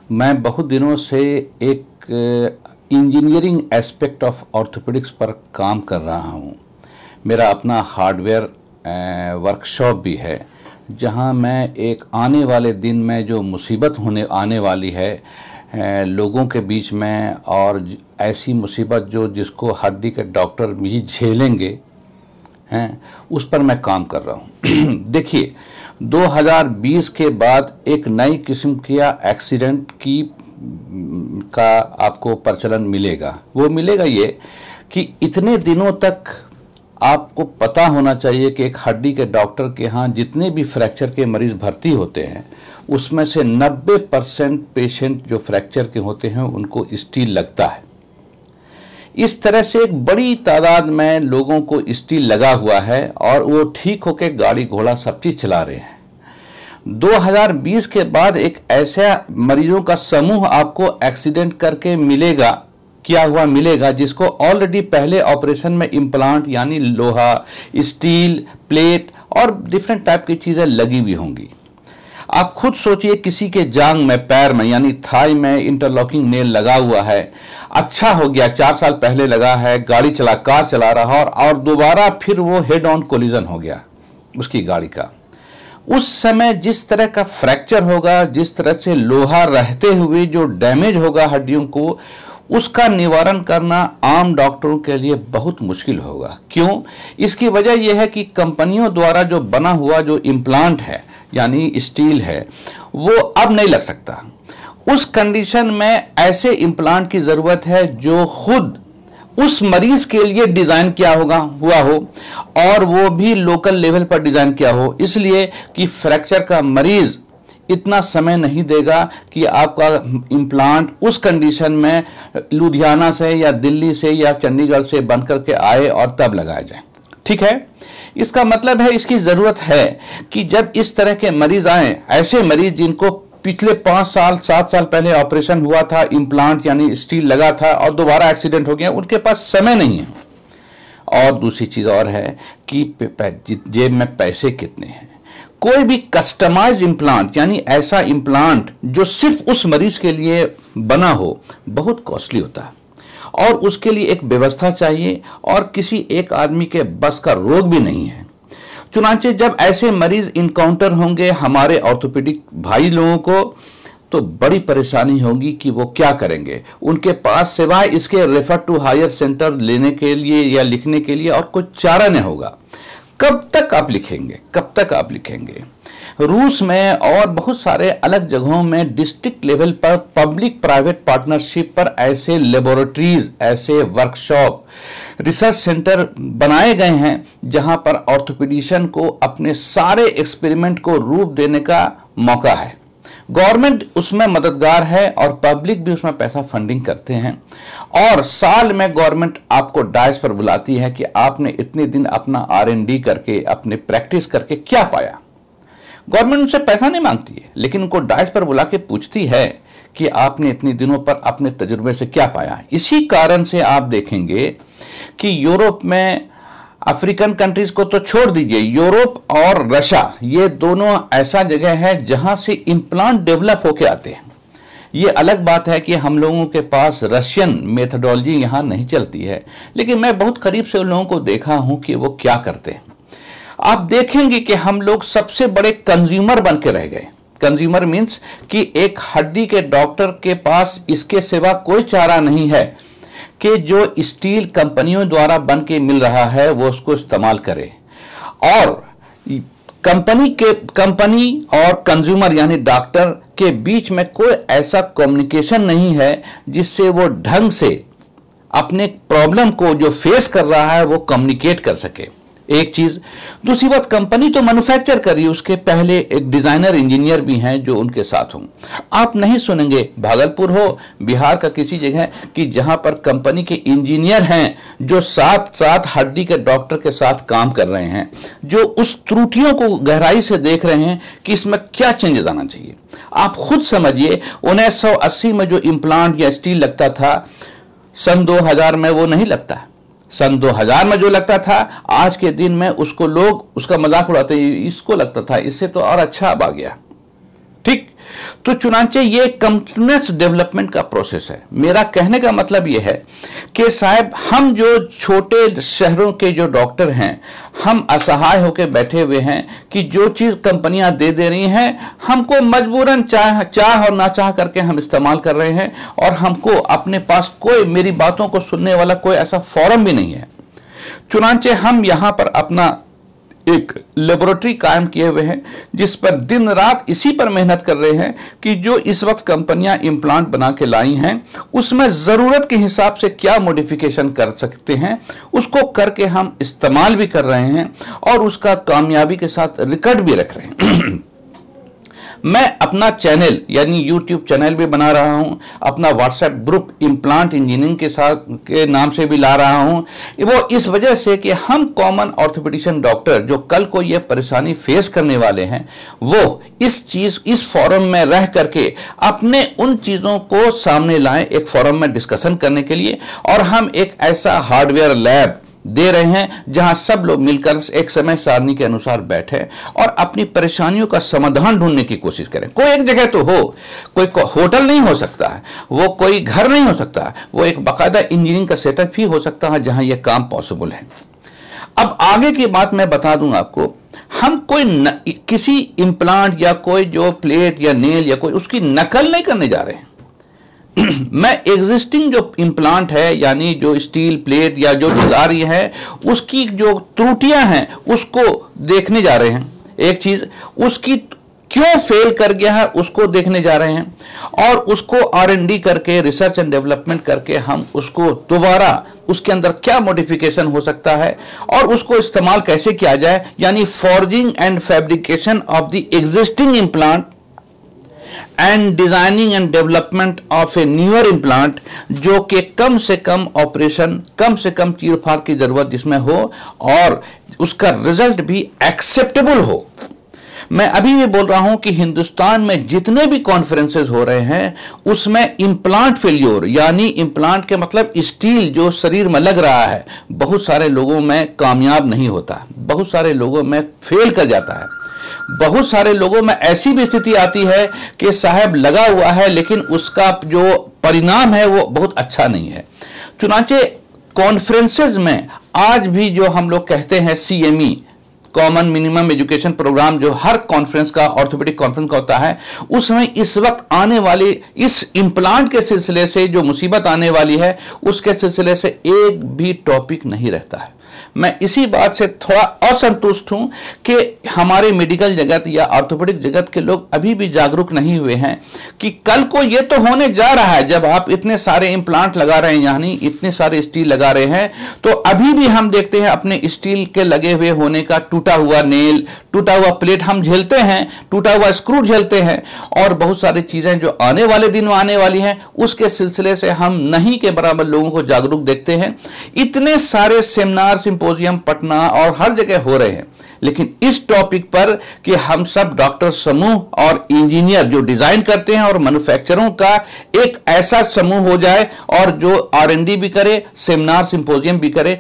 मैं बहुत दिनों से एक इंजीनियरिंग एस्पेक्ट ऑफ ऑर्थोपेडिक्स पर काम कर रहा हूँ। मेरा अपना हार्डवेयर वर्कशॉप भी है, जहाँ मैं एक आने वाले दिन में जो मुसीबत आने वाली है लोगों के बीच में, और ऐसी मुसीबत जिसको हड्डी के डॉक्टर भी झेलेंगे हैं, उस पर मैं काम कर रहा हूँ। देखिए, 2020 के बाद एक नई किस्म का एक्सीडेंट का आपको प्रचलन मिलेगा। वो मिलेगा ये कि इतने दिनों तक आपको पता होना चाहिए कि एक हड्डी के डॉक्टर के यहाँ जितने भी फ्रैक्चर के मरीज भर्ती होते हैं, उसमें से 90% पेशेंट जो फ्रैक्चर के होते हैं उनको स्टील लगता है। इस तरह से एक बड़ी तादाद में लोगों को स्टील लगा हुआ है और वो ठीक होकर गाड़ी घोड़ा सब चीज़ चला रहे हैं। 2020 के बाद एक ऐसा मरीजों का समूह आपको एक्सीडेंट करके मिलेगा जिसको ऑलरेडी पहले ऑपरेशन में इम्प्लांट यानी लोहा, स्टील, प्लेट और डिफरेंट टाइप की चीज़ें लगी हुई होंगी। आप खुद सोचिए, किसी के जांग में, पैर में यानी थाई में इंटरलॉकिंग नेल लगा हुआ है, अच्छा हो गया, 4 साल पहले लगा है, कार चला रहा और दोबारा फिर वो हेड ऑन कोलिजन हो गया उसकी गाड़ी का। उस समय जिस तरह का फ्रैक्चर होगा, जिस तरह से लोहा रहते हुए जो डैमेज होगा हड्डियों को, उसका निवारण करना आम डॉक्टरों के लिए बहुत मुश्किल होगा। क्यों? इसकी वजह यह है कि कंपनियों द्वारा जो बना हुआ जो इम्प्लांट है यानी स्टील है, वो अब नहीं लग सकता। उस कंडीशन में ऐसे इम्प्लांट की ज़रूरत है जो खुद उस मरीज के लिए डिज़ाइन किया हुआ हो और वो भी लोकल लेवल पर डिज़ाइन किया हो, इसलिए कि फ्रैक्चर का मरीज इतना समय नहीं देगा कि आपका इम्प्लांट उस कंडीशन में लुधियाना से या दिल्ली से या चंडीगढ़ से बन करके आए और तब लगाया जाए। ठीक है, इसका मतलब है, इसकी ज़रूरत है कि जब इस तरह के मरीज आए, ऐसे मरीज जिनको पिछले 5 साल 7 साल पहले ऑपरेशन हुआ था, इम्प्लांट यानी स्टील लगा था और दोबारा एक्सीडेंट हो गया, उनके पास समय नहीं है। और दूसरी चीज़ और है कि जेब में पैसे कितने हैं। कोई भी कस्टमाइज इम्प्लांट यानी ऐसा इम्प्लांट जो सिर्फ उस मरीज के लिए बना हो, बहुत कॉस्टली होता है और उसके लिए एक व्यवस्था चाहिए और किसी एक आदमी के बस का रोग भी नहीं है। चुनांचे जब ऐसे मरीज इनकाउंटर होंगे हमारे ऑर्थोपेडिक भाई लोगों को, तो बड़ी परेशानी होगी कि वो क्या करेंगे। उनके पास सिवाय इसके रेफर टू हायर सेंटर लेने के लिए या लिखने के लिए और कोई चारा नहीं होगा। कब तक आप लिखेंगे? रूस में और बहुत सारे अलग जगहों में डिस्ट्रिक्ट लेवल पर पब्लिक प्राइवेट पार्टनरशिप पर ऐसे लेबोरेटरीज, ऐसे वर्कशॉप, रिसर्च सेंटर बनाए गए हैं जहां पर ऑर्थोपेडिशियन को अपने सारे एक्सपेरिमेंट को रूप देने का मौका है। गवर्नमेंट उसमें मददगार है और पब्लिक भी उसमें पैसा फंडिंग करते हैं और साल में गवर्नमेंट आपको डायस पर बुलाती है कि आपने इतने दिन अपना R&D करके, अपने प्रैक्टिस करके क्या पाया। गवर्नमेंट उनसे पैसा नहीं मांगती है, लेकिन उनको डायस पर बुला के पूछती है कि आपने इतने दिनों पर अपने तजुर्बे से क्या पाया। इसी कारण से आप देखेंगे कि यूरोप में, अफ्रीकन कंट्रीज को तो छोड़ दीजिए, यूरोप और रशिया, ये दोनों ऐसा जगह है जहां से इम्प्लांट डेवलप होके आते हैं। ये अलग बात है कि हम लोगों के पास रशियन मेथडोलॉजी यहाँ नहीं चलती है, लेकिन मैं बहुत करीब से उन लोगों को देखा हूँ कि वो क्या करते हैं। आप देखेंगे कि हम लोग सबसे बड़े कंज्यूमर बन के रह गए। कंज्यूमर मीन्स कि एक हड्डी के डॉक्टर के पास इसके सिवा कोई चारा नहीं है कि जो स्टील कंपनियों द्वारा बन के मिल रहा है वो उसको इस्तेमाल करे, और कंपनी और कंज्यूमर यानी डॉक्टर के बीच में कोई ऐसा कम्युनिकेशन नहीं है जिससे वो ढंग से अपने प्रॉब्लम को जो फेस कर रहा है वो कम्युनिकेट कर सके। एक चीज। दूसरी बात, कंपनी तो मैन्युफैक्चर करी, उसके पहले एक डिजाइनर इंजीनियर भी हैं जो उनके साथ हों। आप नहीं सुनेंगे भागलपुर हो, बिहार का किसी जगह कि जहां पर कंपनी के इंजीनियर हैं जो साथ साथ हड्डी के डॉक्टर के साथ काम कर रहे हैं, जो उस त्रुटियों को गहराई से देख रहे हैं कि इसमें क्या चेंजेस आना चाहिए। आप खुद समझिए, 1980 में जो इम्प्लांट या स्टील लगता था, सन 2000 में वो नहीं लगता है। सन 2000 में जो लगता था, आज के दिन में उसको लोग उसका मजाक उड़ाते हैं, इसको लगता था, इससे तो और अच्छा अब आ गया। ठीक, तो चुनांचे ये कंटिन्यूअस डेवलपमेंट का प्रोसेस है। मेरा कहने का मतलब ये है कि साहब हम जो छोटे शहरों के जो डॉक्टर हैं, हम असहाय होकर बैठे हुए हैं कि जो चीज़ कंपनियां दे रही हैं हमको मजबूरन चाह और ना चाह करके हम इस्तेमाल कर रहे हैं, और हमको अपने पास कोई मेरी बातों को सुनने वाला कोई ऐसा फोरम भी नहीं है। चुनांचे हम यहाँ पर अपना एक लेबोरेटरी कायम किए हुए हैं जिस पर दिन रात इसी पर मेहनत कर रहे हैं कि जो इस वक्त कंपनियां इम्प्लांट बना के लाई हैं उसमें ज़रूरत के हिसाब से क्या मॉडिफिकेशन कर सकते हैं उसको करके हम इस्तेमाल भी कर रहे हैं और उसका कामयाबी के साथ रिकॉर्ड भी रख रहे हैं। मैं अपना चैनल यानी यूट्यूब चैनल भी बना रहा हूं, अपना व्हाट्सएप ग्रुप इम्प्लांट इंजीनियरिंग के नाम से भी ला रहा हूं। वो इस वजह से कि हम कॉमन ऑर्थोपेडिशियन डॉक्टर जो कल को ये परेशानी फेस करने वाले हैं वो इस फोरम में रह करके अपने उन चीज़ों को सामने लाएं, एक फोरम में डिस्कशन करने के लिए। और हम एक ऐसा हार्डवेयर लैब दे रहे हैं जहां सब लोग मिलकर एक समय सारणी के अनुसार बैठे और अपनी परेशानियों का समाधान ढूंढने की कोशिश करें। कोई एक जगह तो हो, कोई होटल नहीं हो सकता है, वो कोई घर नहीं हो सकता है, वो एक बाकायदा इंजीनियरिंग का सेटअप ही हो सकता है जहां यह काम पॉसिबल है। अब आगे की बात मैं बता दूंगा आपको, हम किसी इम्प्लांट या कोई जो प्लेट या नेल या कोई उसकी नकल नहीं करने जा रहे हैं। मैं एग्जिस्टिंग जो इम्प्लांट है यानी जो स्टील प्लेट या जो चीज आ रही है उसकी जो त्रुटियां हैं उसको देखने जा रहे हैं। एक चीज उसकी क्यों फेल कर गया है उसको देखने जा रहे हैं और उसको R&D करके रिसर्च एंड डेवलपमेंट करके हम उसको दोबारा उसके अंदर क्या मॉडिफिकेशन हो सकता है और उसको इस्तेमाल कैसे किया जाए, यानी forging and fabrication of the existing implant and designing and development of a newer implant जो कि कम से कम ऑपरेशन, कम से कम चीरफाड़ की जरूरत जिसमें हो और उसका रिजल्ट भी एक्सेप्टेबल हो। मैं अभी ये बोल रहा हूं कि हिंदुस्तान में जितने भी कॉन्फ्रेंसेस हो रहे हैं उसमें इम्प्लांट फेल्योर यानी इम्प्लांट के मतलब स्टील जो शरीर में लग रहा है बहुत सारे लोगों में कामयाब नहीं होता, बहुत सारे लोगों में फेल कर जाता है। बहुत सारे लोगों में ऐसी भी स्थिति आती है कि साहब लगा हुआ है लेकिन उसका जो परिणाम है वो बहुत अच्छा नहीं है। चुनांचे कॉन्फ्रेंसेस में आज भी जो हम लोग कहते हैं CME common minimum education programme जो हर कॉन्फ्रेंस का ऑर्थोपेडिक कॉन्फ्रेंस का होता है उसमें इस वक्त आने वाली इस इम्प्लांट के सिलसिले से जो मुसीबत आने वाली है उसके सिलसिले से एक भी टॉपिक नहीं रहता है। मैं इसी बात से थोड़ा असंतुष्ट हूं कि हमारे मेडिकल जगत या ऑर्थोपेडिक जगत के लोग अभी भी जागरूक नहीं हुए हैं कि कल को ये तो होने जा रहा है जब आप इतने सारे इम्प्लांट लगा रहे हैं यानी इतने सारे स्टील लगा रहे हैं तो अभी भी हम देखते हैं अपने स्टील के लगे हुए होने का टूटा हुआ नेल, टूटा हुआ प्लेट हम झेलते हैं, टूटा हुआ स्क्रू झेलते हैं और बहुत सारी चीजें जो आने वाले दिन में आने वाली हैं उसके सिलसिले से हम नहीं के बराबर लोगों को जागरूक देखते हैं। इतने सारे सेमिनार सिंपोजियम पटना और हर जगह हो रहे हैं लेकिन इस टॉपिक पर कि हम सब डॉक्टर समूह और इंजीनियर जो डिजाइन करते हैं और मैन्युफैक्चरों का एक ऐसा समूह हो जाए और जो R&D भी करे, सेमिनार सिंपोजियम भी करे,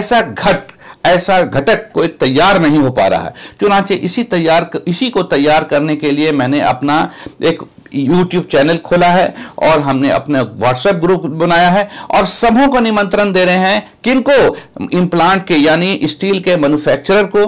ऐसा घटक कोई तैयार नहीं हो पा रहा है। चुनांचे इसी को तैयार करने के लिए मैंने अपना एक YouTube चैनल खोला है और हमने अपने व्हाट्सएप ग्रुप बनाया है और सबों को निमंत्रण दे रहे हैं, किनको, इम्प्लांट के यानी स्टील के मैन्युफैक्चरर को,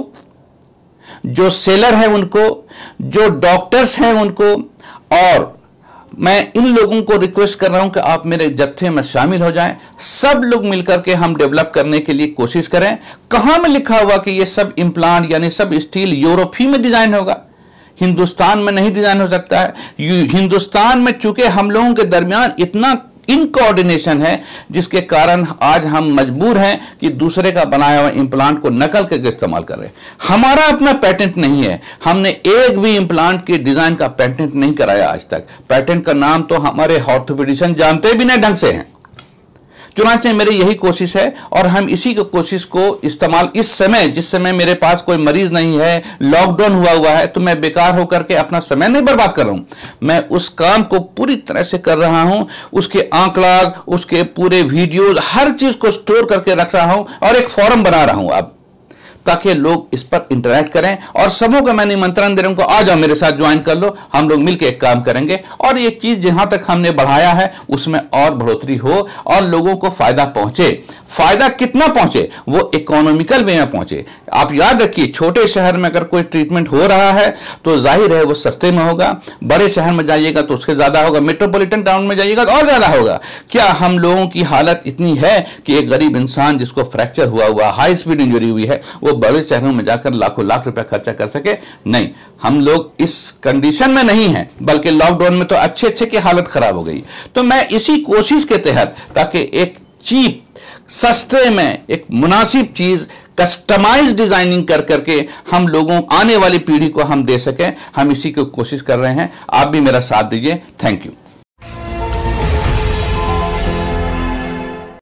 जो सेलर है उनको, जो डॉक्टर्स हैं उनको, और मैं इन लोगों को रिक्वेस्ट कर रहा हूं कि आप मेरे जत्थे में शामिल हो जाएं। सब लोग मिलकर के हम डेवलप करने के लिए कोशिश करें। कहां में लिखा हुआ कि ये सब इम्प्लांट यानी सब स्टील यूरोप ही में डिजाइन होगा, हिंदुस्तान में नहीं डिजाइन हो सकता है। हिंदुस्तान में चूंकि हम लोगों के दरमियान इतना इनकोऑर्डिनेशन है जिसके कारण आज हम मजबूर हैं कि दूसरे का बनाया हुआ इम्प्लांट को नकल करके इस्तेमाल कर रहे हैं। हमारा अपना पेटेंट नहीं है, हमने एक भी इम्प्लांट के डिजाइन का पेटेंट नहीं कराया आज तक। पेटेंट का नाम तो हमारे ऑर्थोपेडिशियन जानते भी नहीं ढंग से हैं। चुनांचे मेरी यही कोशिश है और हम इसी को कोशिश को इस्तेमाल इस समय जिस समय मेरे पास कोई मरीज नहीं है, लॉकडाउन हुआ है, तो मैं बेकार होकर के अपना समय नहीं बर्बाद कर रहा हूं। मैं उस काम को पूरी तरह से कर रहा हूं, उसके आंकड़ा, उसके पूरे वीडियोज, हर चीज को स्टोर करके रख रहा हूं और एक फॉरम बना रहा हूं अब, ताकि लोग इस पर इंटरेक्ट करें। और सबों को मैं निमंत्रण दे रहा हूं, आ जाओ मेरे साथ ज्वाइन कर लो, हम लोग मिलकर एक काम करेंगे और ये चीज जहां तक हमने बढ़ाया है उसमें और बढ़ोतरी हो और लोगों को फायदा पहुंचे। फायदा कितना पहुंचे? वो इकोनॉमिकल वे में पहुंचे। आप याद रखिए, छोटे शहर में अगर कोई ट्रीटमेंट हो रहा है तो जाहिर है वो सस्ते में होगा, बड़े शहर में जाइएगा तो उसके ज्यादा होगा, मेट्रोपॉलिटन टाउन में जाइएगा तो और ज्यादा होगा। क्या हम लोगों की हालत इतनी है कि एक गरीब इंसान जिसको फ्रैक्चर हुआ, हाई स्पीड इंजरी हुई है, वो बड़े शहरों में जाकर लाखों लाख रुपया खर्चा कर सके? नहीं, हम लोग इस कंडीशन में नहीं है, बल्कि लॉकडाउन में तो अच्छे अच्छे की हालत खराब हो गई। तो मैं इसी कोशिश के तहत, ताकि एक चीप सस्ते में एक मुनासिब चीज कस्टमाइज डिजाइनिंग कर करके हम लोगों आने वाली पीढ़ी को हम दे सकें, हम इसी की कोशिश कर रहे हैं। आप भी मेरा साथ दीजिए। Thank you.